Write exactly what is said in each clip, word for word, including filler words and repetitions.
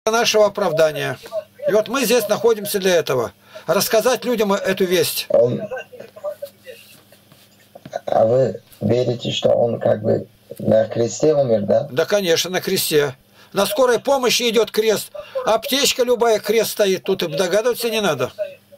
нашего оправдания. И вот мы здесь находимся для этого. Рассказать людям эту весть. Он... А вы верите, что он как бы на кресте умер, да? Да, конечно, на кресте. На скорой помощи идет крест. Аптечка любая, крест стоит. Тут и догадываться не надо.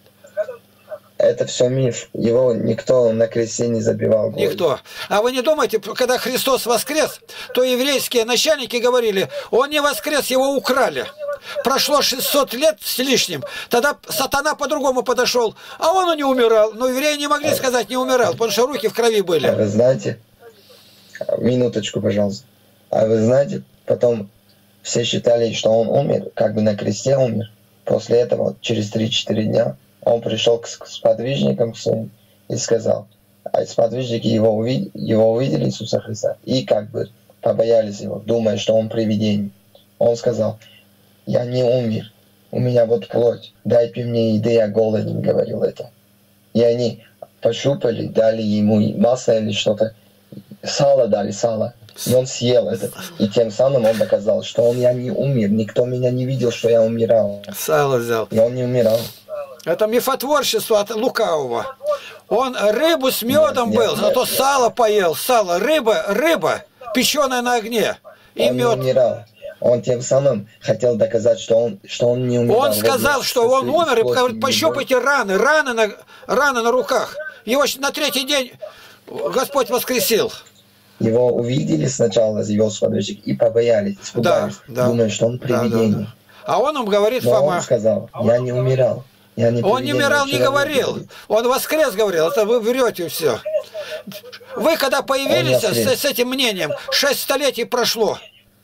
Это все миф. Его никто на кресте не забивал. Гвозди. Никто. А вы не думаете, когда Христос воскрес, то еврейские начальники говорили, он не воскрес, его украли. Прошло шестьсот лет с лишним. Тогда сатана по-другому подошел. А он и не умирал. Но евреи не могли сказать, не умирал, потому что руки в крови были. А вы знаете, минуточку, пожалуйста. А вы знаете, потом все считали, что он умер, как бы на кресте умер. После этого, через три-четыре дня, он пришел к сподвижникам своим и сказал, а сподвижники его увидели, его увидели Иисуса Христа, и как бы побоялись его, думая, что он привидение. Он сказал, я не умер, у меня вот плоть, дайте мне еды, я голоден, говорил это. И они пощупали, дали ему масло или что-то, сало дали, сало. И он съел это. И тем самым он доказал, что он я не умер, никто меня не видел, что я умирал. Сало взял. И он не умирал. Это мифотворчество от лукавого. Он рыбу с медом нет, был, нет, зато нет. Сало поел. Сало, рыба, рыба, печеная на огне. И он мед. Не умирал. Он тем самым хотел доказать, что он, что он не умирал. Он сказал, вот, что он умер, и говорит, пощупайте раны, раны на, раны на руках. Его на третий день Господь воскресил. Его увидели сначала, его сподвижники, и побоялись, испугались, да, да, думая, что он привидение. Да, да, да. А он им говорит, но Фома. Он сказал, я не умирал. Я не он не умирал, не говорил. Не он воскрес говорил. Это вы врете все. Вы когда появились с, с этим мнением, шесть столетий прошло.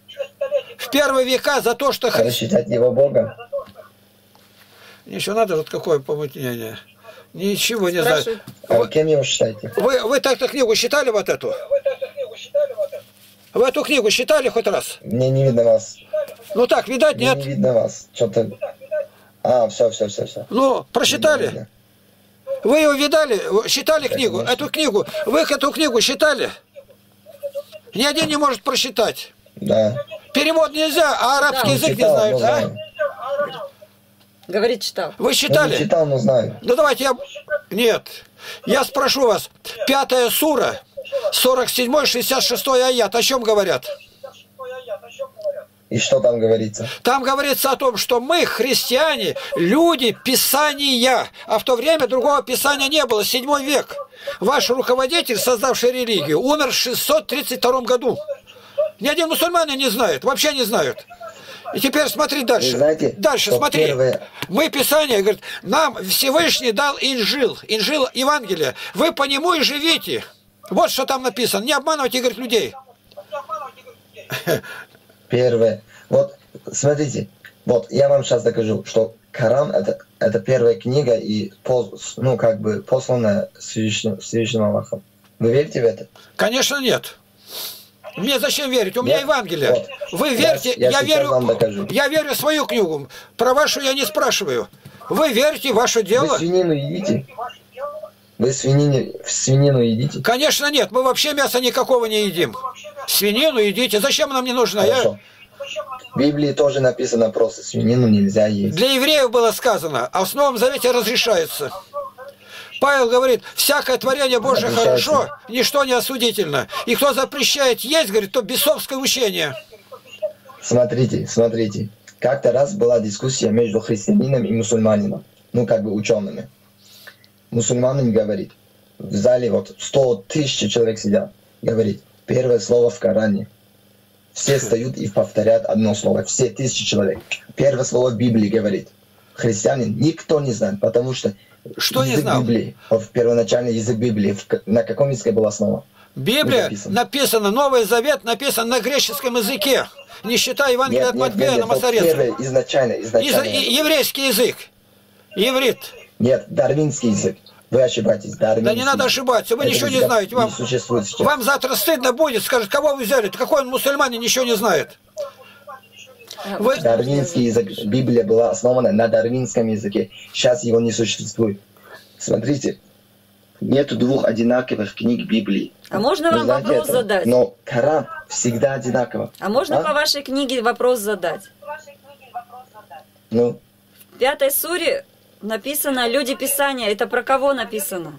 В первые века за то, что... Надо считать его Богом. Ничего надо, вот какое помутнение. Ничего не знаю. А вы кем его считаете? Вы, вы так-то книгу считали вот эту? Вы эту книгу считали хоть раз? Мне не видно вас. Ну так, видать, Мне нет. не видно вас. Что-то... А, все, все, все, все. Ну, прочитали? Вы его видали? Считали да, книгу? Конечно. Эту книгу? Вы эту книгу считали? Ни один не может прочитать. Да. Перевод нельзя, а арабский да, язык читал, не знают, а? Говорит, читал. Вы считали? Я не читал, но знаю. Ну давайте я... Нет. Я спрошу вас. Пятая сура, сорок седьмой шестьдесят шестой аят. О чем говорят? И что там говорится? Там говорится о том, что мы, христиане, люди Писания. А в то время другого Писания не было. Седьмой век. Ваш руководитель, создавший религию, умер в шестьсот тридцать втором году. Ни один мусульманин не знает. Вообще не знают. И теперь смотри дальше. Вы знаете, дальше смотри. Первое... Мы Писание, говорит, нам Всевышний дал Инжил. Инжил Евангелие. Вы по нему и живите. Вот что там написано. Не обманывайте, говорит, людей. Первое. Вот, смотрите. Вот, я вам сейчас докажу, что Коран это, это первая книга и, ну, как бы, посланная Всевышним, Всевышним Аллахом. Вы верите в это? Конечно, нет. Мне зачем верить? У меня Нет? Евангелие. Вот. Вы верьте, я, я, я, верю, я верю в свою книгу. Про вашу я не спрашиваю. Вы верите в ваше дело? Вы свинину едите? Вы свинину, свинину едите? Конечно нет. Мы вообще мяса никакого не едим. Свинину едите. Зачем нам не нужно? Я... В Библии тоже написано просто, свинину нельзя есть. Для евреев было сказано, а в Новом Завете разрешается. Павел говорит, всякое творение Божие хорошо, ничто не осудительно. И кто запрещает есть, говорит, то бесовское учение. Смотрите, смотрите. Как-то раз была дискуссия между христианином и мусульманином. Ну, как бы учеными. Мусульманин говорит, в зале вот сто тысяч человек сидят. Говорит, первое слово в Коране. Все встают и повторяют одно слово. Все тысячи человек. Первое слово в Библии говорит. Христианин никто не знает, потому что что язык не знал? Библии, первоначальный язык Библии, на каком языке была основа? Библия написана, Новый Завет написан на греческом языке, не считая Евангелия нет, от Матфея на Масорецком. Первый, изначально, изначально. Из, еврейский язык, иврит. Нет, дарвинский язык. Вы ошибаетесь. Дарвинский. Да не надо ошибаться, вы это ничего не знаете. Вам, не вам завтра стыдно будет, скажет, кого вы взяли? Какой он мусульманин, ничего не знает. Вы... Дарвинский язык, Библия была основана на дарвинском языке. Сейчас его не существует. Смотрите, нету двух одинаковых книг Библии. А можно вам знаете вопрос это? задать? Но Коран всегда одинаково. А можно а? по вашей книге вопрос задать? Ну, В пятой суре написано «Люди Писания». Это про кого написано?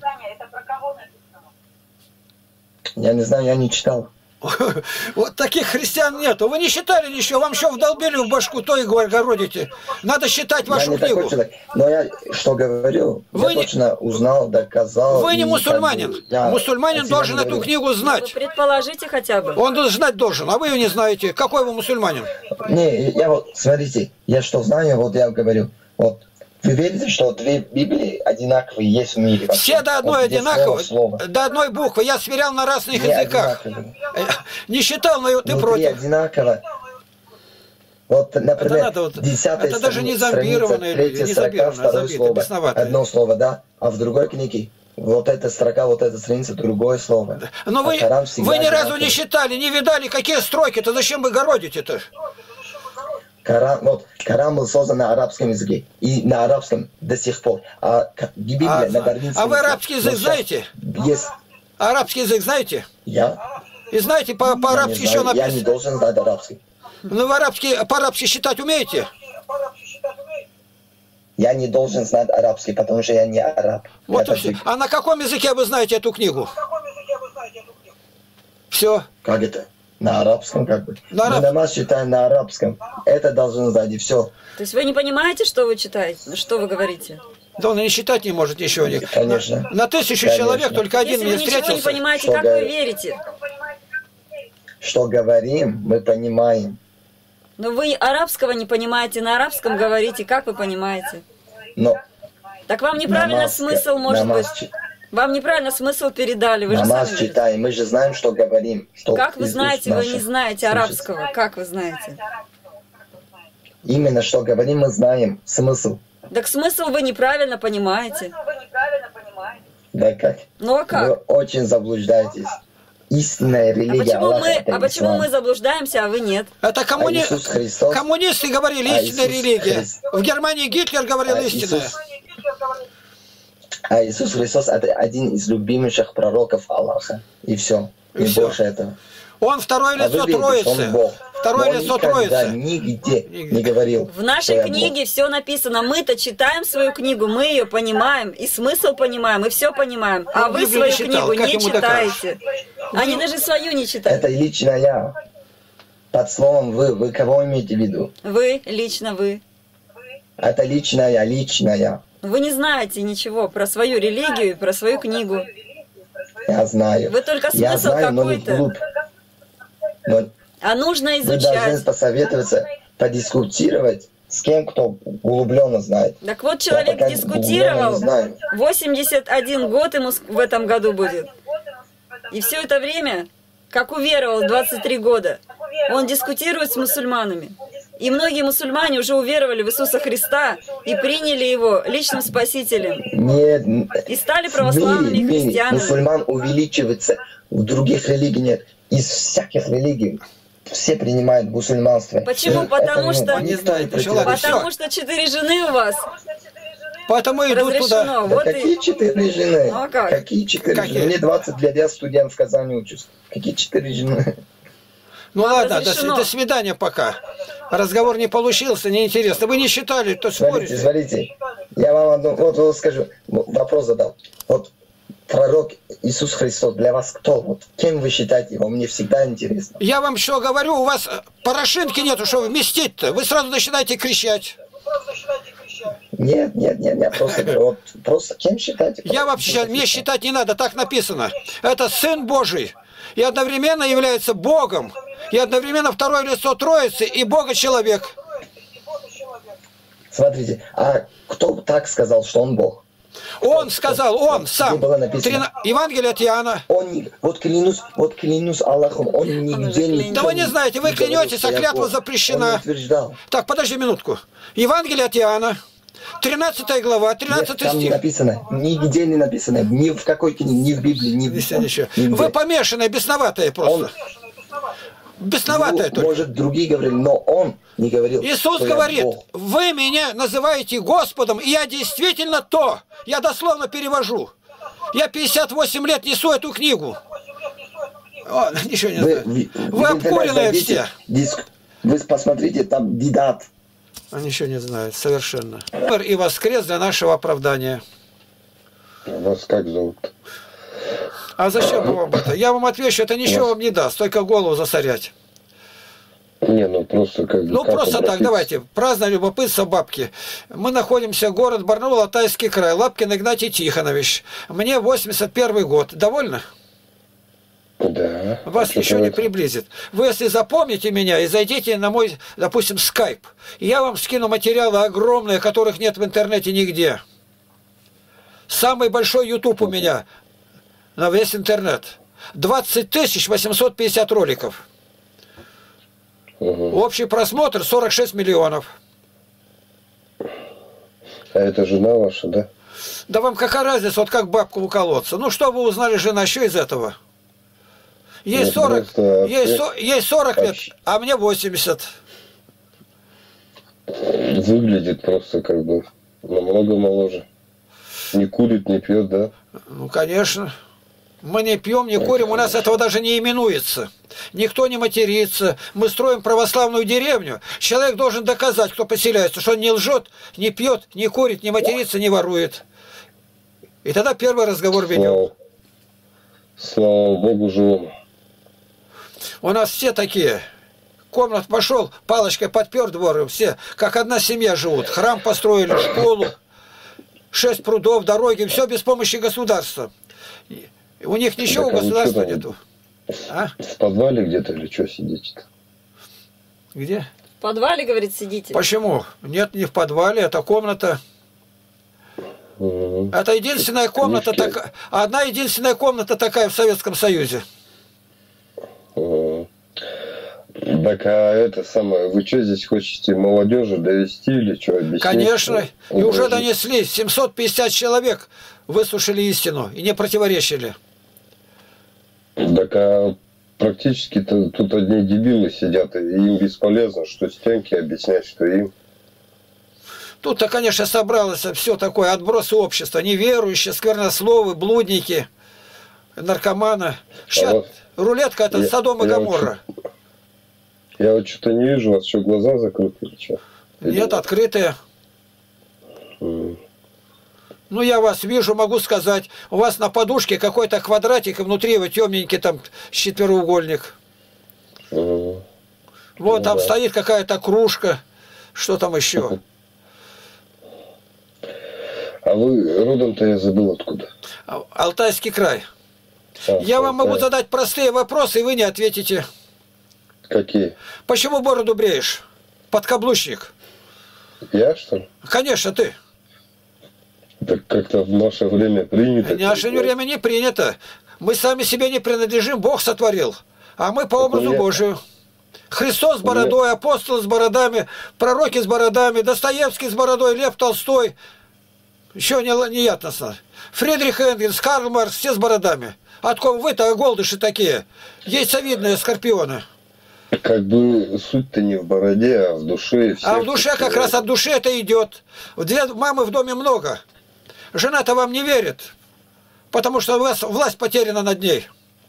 я не знаю, я не читал. Вот таких христиан нету. Вы не считали ничего, вам что вдолбили в башку, то и городите. Надо считать Я вашу не такой книгу. человек. Но я что говорю, Вы я не- точно узнал, доказал. Вы не и мусульманин. как бы я Мусульманин от себя должен не эту говорю. книгу Вы знать. предположите хотя бы. Он знать должен, а вы ее не знаете. Какой вы мусульманин? Не, я вот, смотрите, я что знаю, вот я говорю, вот, вы верите, что две Библии одинаковые есть в мире? вообще? Все до одной Вот где одинаковые, слово, слово. до одной буквы. Я сверял на разных Не языках. одинаковые. Э, Не считал, но ты Внутри против. одинаково. Вот, например, Это надо вот- десятая это даже не страница, зомбированные люди, третья не строка, зомбированные, а второе забитые, слово. бесноватые. Одно слово, да, а в другой книге вот эта строка, вот эта страница, другое слово. Но А вы, Коран всегда вы ни разу одинаковый. не считали, не видали, какие строки-то, зачем вы городите-то? Коран, вот, Коран был создан на арабском языке и на арабском до сих пор. А к- Библия А, на дарвинском а вы языке. арабский язык Но сейчас знаете? Есть. Арабский язык знаете? Я? И знаете, по- Я не по-арабски еще знаю, я не написано. должен знать арабский. Ну, вы арабский, по-арабски считать умеете? Я не должен знать арабский, потому что я не араб. Вот Это и все. ты- А на каком языке вы знаете эту книгу? Все. Как это? На арабском как бы. На араб- Мы намаз читаем на арабском. Это должен знать, и все. То есть вы не понимаете, что вы читаете? Что вы говорите? Да он и не считать не может ничего. Не. Конечно. На тысячу Конечно. человек только один Если мне вы ничего не встретился. понимаете, Что как вы говорит? верите? Что говорим, мы понимаем. Но вы арабского не понимаете, на арабском говорите, как вы понимаете? Но Так вам неправильно намаз, смысл, может намаз, быть. чи- Вам неправильно смысл передали, вы же намаз сами говорите. читаем, мы же знаем, что говорим. Что Как вы из уст знаете, вы не наших знаете слышится. арабского? Как вы знаете? Именно что говорим, мы знаем смысл. Так смысл вы неправильно понимаете. Да как? Ну а Вы как? очень заблуждаетесь. Истинная А религия почему Аллаха мы, это а почему ислам. мы заблуждаемся, а вы нет? Это коммуни... А Иисус Христос- коммунисты говорили а истинная Иисус религия. Христ- В Германии Гитлер говорил А истинная. Иисус- А Иисус Христос это один из любимейших пророков Аллаха. И все. И Не всё. больше этого. Он второе А вы лицо видите, что Троицы. он Бог. Второе Но он лицо никогда Троицы. нигде не говорил, В что нашей я книге все написано. Мы-то читаем свою книгу, мы ее понимаем, и смысл понимаем, и все понимаем. А Он вы Библию не свою читал, книгу как не ему докажешь? читаете. Они даже свою не Бог. читают. Это лично я. Под словом вы. Вы кого имеете в виду? Вы, лично вы. Это лично я, лично я. Вы не знаете ничего про свою религию и про свою книгу. Я знаю. Вы только я смысл знаю, но не какой-то. глуп. Но А нужно вы должны изучать. посоветоваться, подискутировать с кем, кто углубленно знает. Так вот, Я человек пока углубленно дискутировал, не знаю. восемьдесят один год ему с- в этом году будет. И все это время, как уверовал, двадцать три года, он дискутирует с мусульманами. И многие мусульмане уже уверовали в Иисуса Христа и приняли его личным спасителем. Нет, И стали в православными мире, в мире христианами. мусульман увеличивается, в других религий нет. Из всяких религий все принимают мусульманство. Почему? И Потому это, ну, что- никто Не знаю, не пришла против. Потому что четыре жены у вас Поэтому идут туда. разрешено. Да Вот какие и... четыре жены? Ну, а как? Какие четыре Какие? жены? Мне двадцать лет, я студент в Казани учусь. Какие четыре жены? Ну Вам ладно, до, разрешено. до свидания пока. Разговор не получился, неинтересно. Вы не считали, то Смотрите, спорите. смотрите. Я вам одну, вот, вот скажу, вот вопрос задал. Вот пророк Иисус Христос для вас кто? Вот кем вы считаете его? Мне всегда интересно. Я вам что говорю, у вас э, порошинки нету, что вместить-то. Вы сразу начинаете кричать. Нет, нет, нет, я просто говорю, вот просто кем считаете? Я вообще, мне считать не надо, так написано. Это Сын Божий. И одновременно является Богом. И одновременно второе лицо Троицы и Бога-человек. Смотрите, а кто так сказал, что он Бог? Он сказал, он сам. Где было написано? Трина- Евангелие от Иоанна. Он не, вот клянусь, вот клянусь Аллахом, он нигде не... клянется. Да вы не знаете, вы не говорил, клянетесь, что а я клятва Бог. запрещена. Он утверждал. Так, подожди минутку. Евангелие от Иоанна, тринадцатая глава, Нет, тринадцатый там не стих. написано, нигде не написано, ни в какой книге, ни в Библии, ни в... Если ничего. нигде. Вы помешанные, бесноватые просто. Бесноватые Ну, только. может, другие говорили, но он не говорил, Иисус что я говорит, Бог. вы меня называете Господом, и я действительно то. Я дословно перевожу. Я пятьдесят восемь лет несу эту книгу. О, ничего не Вы, знаю. вы, Вы в интернет обкуренные зайдите, все. диск- Вы посмотрите, там Дидат. Он ничего не знает, совершенно. Умер и воскрес для нашего оправдания. Вас как зовут? А зачем вам это? Я вам отвечу, это ничего вам не даст, только голову засорять. Не, ну просто как бы... Ну как просто так, обратиться? давайте. Праздное любопытство бабки. Мы находимся, город Барнаул, Алтайский край. Лапкин Игнатий Тихонович. Мне восемьдесят первый год. Довольно? Да. Вас А что ничего не это? приблизит. Вы, если запомните меня и зайдите на мой, допустим, скайп, я вам скину материалы огромные, которых нет в интернете нигде. Самый большой YouTube у меня на весь интернет. двадцать тысяч восемьсот пятьдесят роликов. Угу. Общий просмотр сорок шесть миллионов. А это жена ваша, да? Да вам какая разница, вот как бабку уколоться? Ну что вы узнали, жена, что из этого? Ей Ну, сорок, просто ей, ответ- со- ей сорок лет, Общ- а мне восемьдесят. Выглядит просто как бы намного моложе. Не курит, не пьет, да? Ну, конечно. Мы не пьем, не курим, у нас этого даже не именуется. Никто не матерится. Мы строим православную деревню. Человек должен доказать, кто поселяется, что он не лжет, не пьет, не курит, не матерится, не ворует. И тогда первый разговор ведем. Слава, слава Богу живому. У нас все такие. Комнат пошел, палочкой подпер двор, и все как одна семья живут. Храм построили, школу, шесть прудов, дороги, все без помощи государства. И у них ничего у Так, а вы государства что там? нету. А? В подвале где-то или что сидите-то? Где? В подвале, говорит, сидите. Почему? Нет, не в подвале, это комната. Угу. Это единственная комната, Книжки. такая, одна единственная комната такая в Советском Союзе. Угу. Так, а это самое, вы что здесь хотите молодежи довести или что объяснить? Конечно, и Образ уже жизни. донесли. семьсот пятьдесят человек выслушали истину и не противоречили. Так, а практически-то тут одни дебилы сидят, и им бесполезно, что стенки объяснять, что им. Тут-то, конечно, собралось все такое, отбросы общества, неверующие, сквернословы, блудники, наркоманы. Сейчас вот рулетка это я- Содом и я Гоморра. Я вот что-то не вижу, у вас что, глаза закрыты или что? Нет, открытые. М. Ну, я вас вижу, могу сказать, у вас на подушке какой-то квадратик, и внутри его темненький там четвероугольник. М. Вот Ну там да. стоит какая-то кружка. Что там еще? А вы родом-то я забыл откуда. А- Алтайский край. А, Я вам могу Алтай. задать простые вопросы, и вы не ответите. Какие? Почему бороду бреешь? Подкаблучник. Я, что ли? Конечно, ты. Так как-то в наше время принято. В наше время не принято. Мы сами себе не принадлежим, Бог сотворил. А мы по образу я- Божию. Христос с бородой, апостолы с бородами, пророки с бородами, Достоевский с бородой, Лев Толстой. Еще не, не ятносно. Фридрих Энгельс, Карл Маркс, все с бородами. Откуда вы-то голдыши такие? Яйцевидные скорпионы. Как бы суть-то не в бороде, а в душе. и всех, А в душе как раз от души это идет. Две мамы в доме много. Жена-то вам не верит, потому что у вас власть потеряна над ней.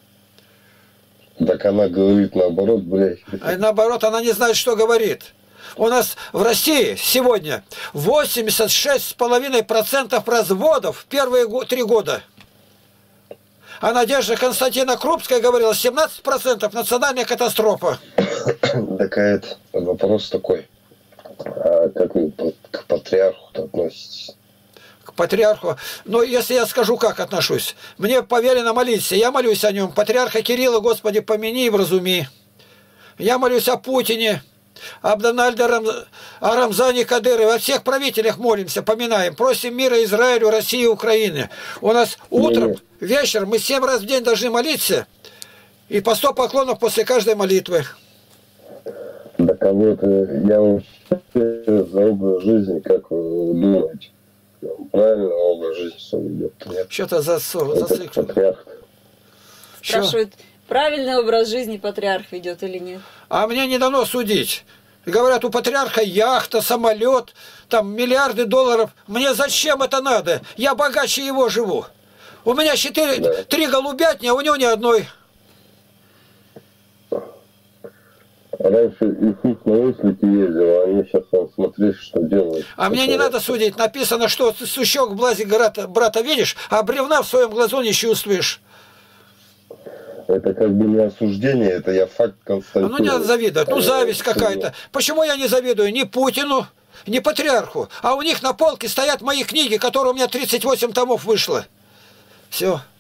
Так она говорит наоборот, блядь. А наоборот, она не знает, что говорит. У нас в России сегодня восемьдесят шесть с половиной процентов разводов в первые го- три года. А Надежда Константина Крупская говорила, семнадцать процентов национальная катастрофа. Так а это вопрос такой. А как вы по- к патриарху-то относитесь? К патриарху. Но если я скажу, как отношусь. Мне повелено молиться. Я молюсь о нем. Патриарха Кирилла, Господи, помяни и вразуми. Я молюсь о Путине, об Дональде Рам... о Рамзане Кадырове, о всех правителях молимся, поминаем. Просим мира Израилю, России, Украине. У нас утром, вечером мы семь раз в день должны молиться. И по сто поклонов после каждой молитвы. Так а вот э, я вообще за образ жизни, как вы думаете? Правильно образ жизни свой ведет? Нет? Что-то за... Это зациклено. патриарх. Чё? Спрашивают, правильный образ жизни патриарх ведет или нет? А мне не дано судить. Говорят, у патриарха яхта, самолет, там миллиарды долларов. Мне зачем это надо? Я богаче его живу. У меня четыре, Да. три голубятни, а у него ни одной. Раньше Иисус на ослике ездил, а они сейчас, он, смотри, что делают. А мне не надо судить. Написано, что ты сучок в глазе брата, брата видишь, а бревна в своем глазу не чувствуешь. Это как бы не осуждение, это я факт констатирую. Ну не надо завидовать, ну зависть какая-то. Почему я не завидую ни Путину, ни патриарху? А у них на полке стоят мои книги, которые у меня тридцать восемь томов вышло. Все.